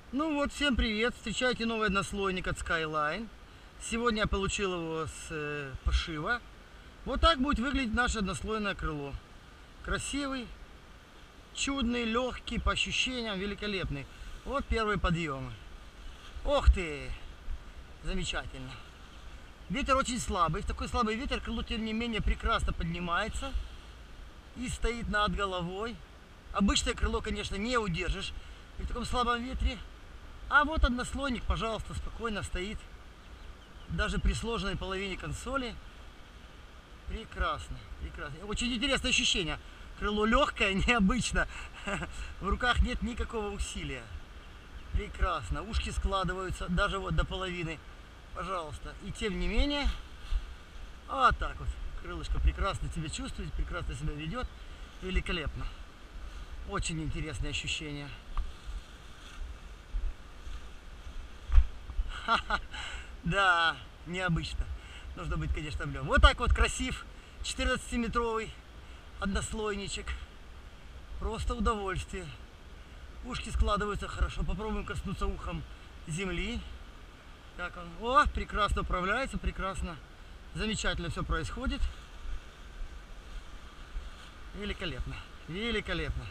Ну вот, всем привет! Встречайте новый однослойник от Skyline. Сегодня я получил его с пошива. Вот так будет выглядеть наше однослойное крыло. Красивый, чудный, легкий, по ощущениям великолепный. Вот первые подъемы. Ох ты! Замечательно. Ветер очень слабый. В такой слабый ветер крыло, тем не менее, прекрасно поднимается и стоит над головой. Обычное крыло, конечно, не удержишь при таком слабом ветре. А вот однослойник, пожалуйста, спокойно стоит. Даже при сложенной половине консоли. Прекрасно, прекрасно. Очень интересное ощущение. Крыло легкое, необычно. В руках нет никакого усилия. Прекрасно. Ушки складываются даже вот до половины. Пожалуйста. И тем не менее, вот так вот. Крылышко прекрасно себя чувствует, прекрасно себя ведет. Великолепно. Очень интересное ощущение. Да, необычно. Нужно быть, конечно, в нем. Вот так вот красив 14-метровый однослойничек. Просто удовольствие. Ушки складываются хорошо. Попробуем коснуться ухом земли. Как он? О, прекрасно управляется, прекрасно. Замечательно все происходит. Великолепно. Великолепно.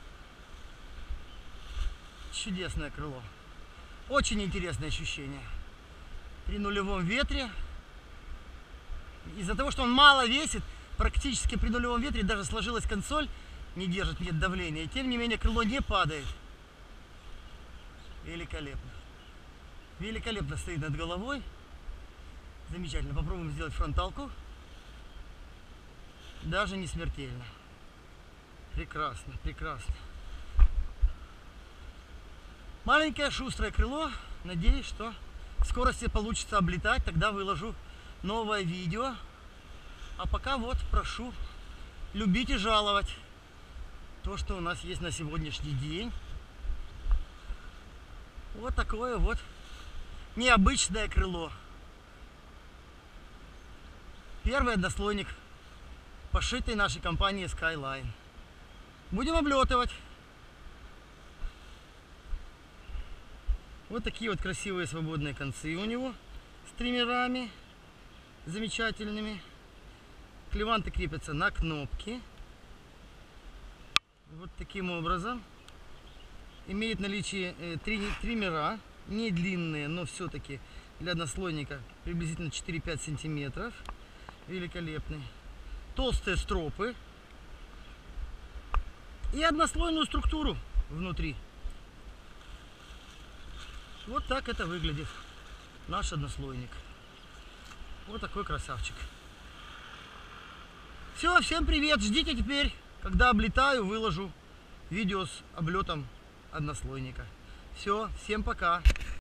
Чудесное крыло. Очень интересное ощущение. При нулевом ветре. Из-за того, что он мало весит, практически при нулевом ветре даже сложилась консоль, не держит, нет давления. И тем не менее крыло не падает. Великолепно. Великолепно стоит над головой. Замечательно. Попробуем сделать фронталку. Даже не смертельно. Прекрасно, прекрасно. Маленькое шустрое крыло. Надеюсь, что в скорости получится облетать. Тогда выложу новое видео. А пока вот прошу любить и жаловать то, что у нас есть на сегодняшний день. Вот такое вот необычное крыло. Первый однослойник, пошитый нашей компанией Skyline. Будем облетывать. Вот такие вот красивые свободные концы у него с триммерами замечательными. Клеванты крепятся на кнопки. Вот таким образом. Имеет наличие триммера, не длинные, но все-таки для однослойника приблизительно 4-5 сантиметров. Великолепный. Толстые стропы. И однослойную структуру внутри. Вот так это выглядит наш однослойник. Вот такой красавчик. Все, всем привет. Ждите теперь, когда облетаю, выложу видео с облетом однослойника. Все, всем пока.